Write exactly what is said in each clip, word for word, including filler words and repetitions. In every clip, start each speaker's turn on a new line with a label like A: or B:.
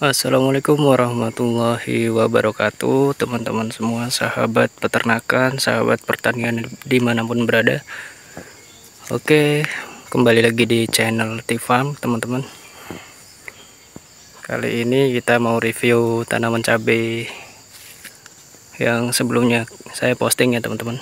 A: Assalamualaikum warahmatullahi wabarakatuh, teman-teman semua, sahabat peternakan, sahabat pertanian dimanapun berada. Oke, kembali lagi di channel T-Farm, teman-teman. Kali ini kita mau review tanaman cabai yang sebelumnya saya posting ya, teman-teman.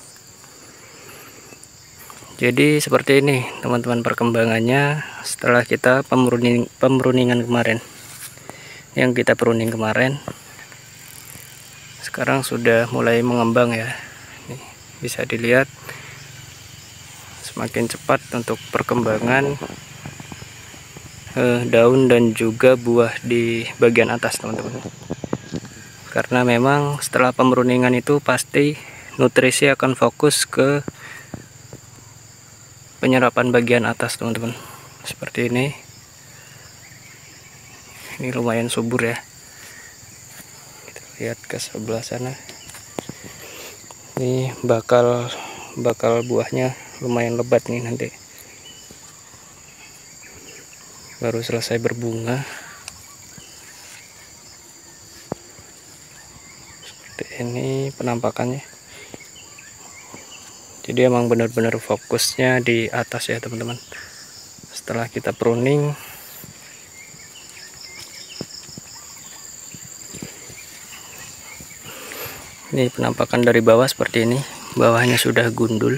A: Jadi seperti ini, teman-teman, perkembangannya setelah kita pemruning, pemruningan kemarin. Yang kita pruning kemarin sekarang sudah mulai mengembang ya. Nih, bisa dilihat semakin cepat untuk perkembangan eh, daun dan juga buah di bagian atas, teman-teman. Karena memang setelah pemruningan itu pasti nutrisi akan fokus ke penyerapan bagian atas, teman-teman. Seperti ini. Ini lumayan subur ya. Kita lihat ke sebelah sana. Ini bakal bakal buahnya lumayan lebat nih nanti. Baru selesai berbunga. Seperti ini penampakannya. Jadi emang benar-benar fokusnya di atas ya, teman-teman. Setelah kita pruning, ini penampakan dari bawah seperti ini. Bawahnya sudah gundul,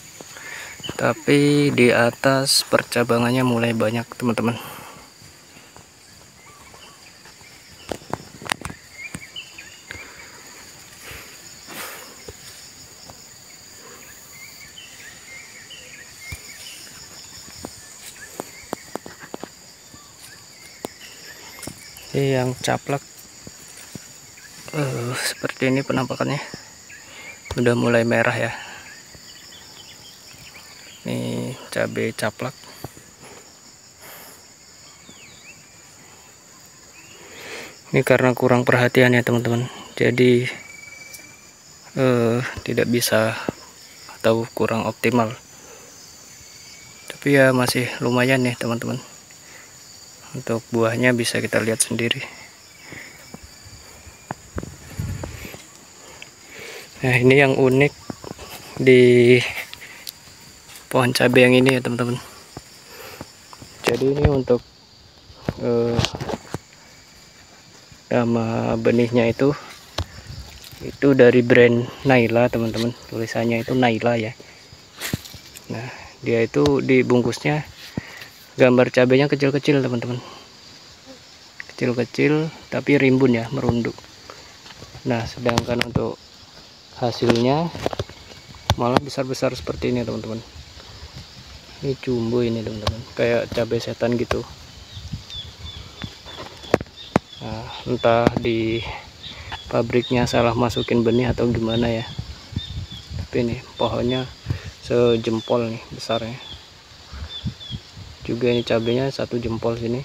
A: tapi di atas percabangannya mulai banyak, teman-teman. Ini yang caplak uh, seperti ini penampakannya. Udah mulai merah ya. Ini cabai caplak. Ini karena kurang perhatian ya, teman-teman. Jadi eh, tidak bisa atau kurang optimal. Tapi ya masih lumayan nih, teman-teman. Untuk buahnya bisa kita lihat sendiri. Nah, ini yang unik di pohon cabai yang ini ya, teman-teman. Jadi ini untuk eh, nama benihnya itu itu dari brand Naila, teman-teman. Tulisannya itu Naila ya. Nah, dia itu dibungkusnya gambar cabainya kecil-kecil, teman-teman. Kecil-kecil tapi rimbun ya, merunduk. Nah, sedangkan untuk hasilnya malah besar-besar seperti ini, teman-teman. Ini jumbo ini, teman-teman, kayak cabai setan gitu. Nah, entah di pabriknya salah masukin benih atau gimana ya. Tapi ini pohonnya sejempol nih besarnya. Juga ini cabainya satu jempol sini.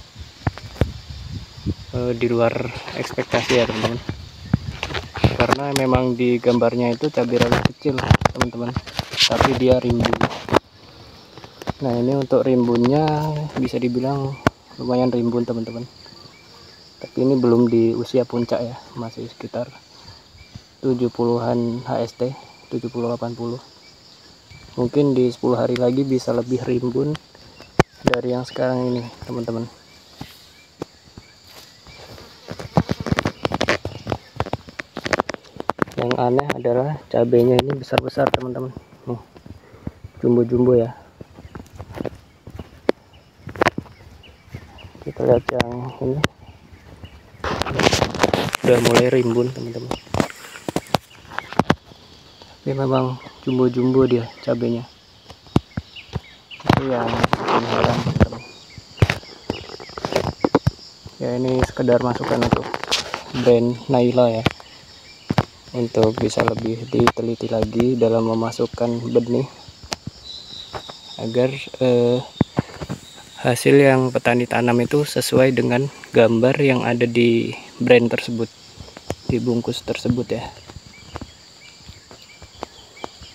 A: E, di luar ekspektasi ya, teman-teman. Karena memang di gambarnya itu cabai rawit kecil, teman-teman, tapi dia rimbun. Nah, ini untuk rimbunnya bisa dibilang lumayan rimbun, teman-teman. Tapi ini belum di usia puncak ya, masih sekitar tujuh puluhan H S T, tujuh puluh delapan puluh. Mungkin di sepuluh hari lagi bisa lebih rimbun dari yang sekarang ini, teman-teman. Yang aneh adalah cabenya ini besar-besar, teman-teman. Nih, jumbo-jumbo ya. Kita lihat yang ini udah mulai rimbun, teman-teman. Ini memang jumbo-jumbo dia cabenya. Itu yang bikin heran, teman-teman. Ya, ini sekedar masukan untuk brand Naila ya, untuk bisa lebih diteliti lagi dalam memasukkan benih agar eh, hasil yang petani tanam itu sesuai dengan gambar yang ada di brand tersebut, di bungkus tersebut ya.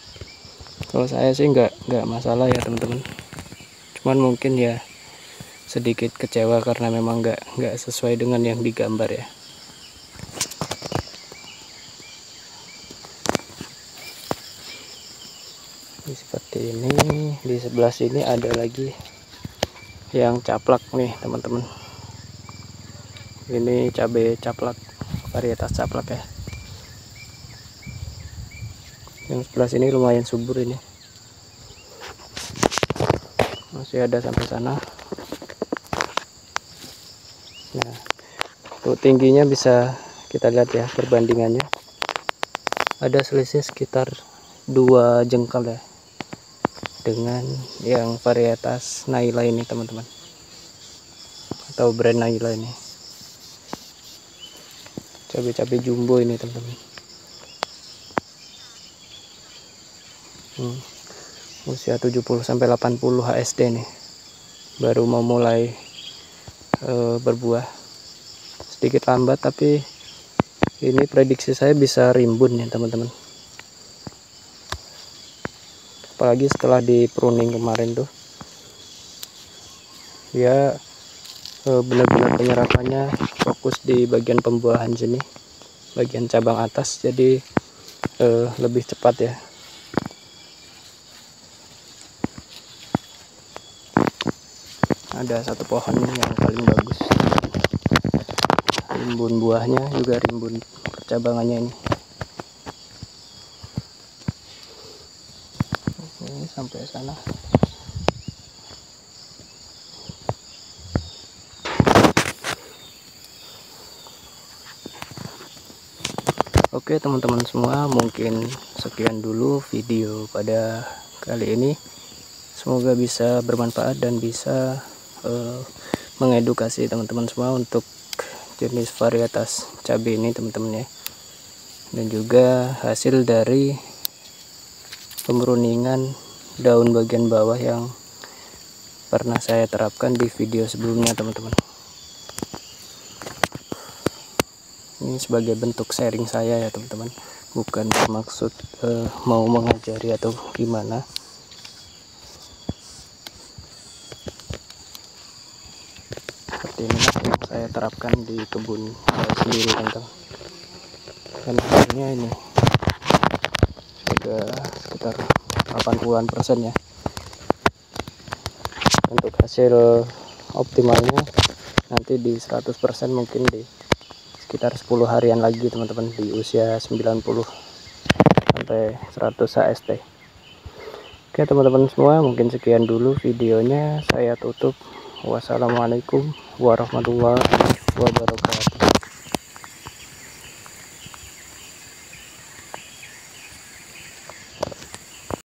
A: Kalau saya sih nggak nggak masalah ya, teman-teman. Cuman mungkin ya sedikit kecewa karena memang nggak nggak sesuai dengan yang digambar ya. Ini seperti ini. Di sebelah sini ada lagi yang caplak nih teman-teman. Ini cabai caplak, varietas caplak ya. Yang sebelah sini lumayan subur ini, masih ada sampai sana. Nah, untuk tingginya bisa kita lihat ya perbandingannya. Ada selisih sekitar dua jengkal ya dengan yang varietas Naila ini teman-teman, atau brand Naila ini. Cabai-cabai jumbo ini teman-teman. Hmm. Usia tujuh puluh sampai delapan puluh H S D nih. Baru mau mulai e, berbuah. Sedikit lambat tapi ini prediksi saya bisa rimbun ya teman-teman. Apalagi setelah di pruning kemarin tuh. Ya benar-benar penyerapannya fokus di bagian pembuahan sini, bagian cabang atas, jadi eh, lebih cepat ya. Ada satu pohon yang paling bagus, rimbun buahnya juga rimbun percabangannya ini. Ini sampai sana. Oke teman-teman semua, mungkin sekian dulu video pada kali ini. Semoga bisa bermanfaat dan bisa uh, mengedukasi teman-teman semua untuk jenis varietas cabai ini teman-teman ya. Dan juga hasil dari pemruningan daun bagian bawah yang pernah saya terapkan di video sebelumnya teman-teman. Ini sebagai bentuk sharing saya ya teman-teman, bukan bermaksud uh, mau mengajari atau gimana. Seperti ini yang saya terapkan di kebun saya sendiri teman-teman. Dan hasilnya ini sudah sekitar delapan puluhan persen ya. Untuk hasil optimalnya nanti di seratus persen mungkin di sekitar sepuluh harian lagi teman-teman, di usia sembilan puluh sampai seratus H S T. Oke teman-teman semua, mungkin sekian dulu videonya, saya tutup. Wassalamualaikum warahmatullahi wabarakatuh.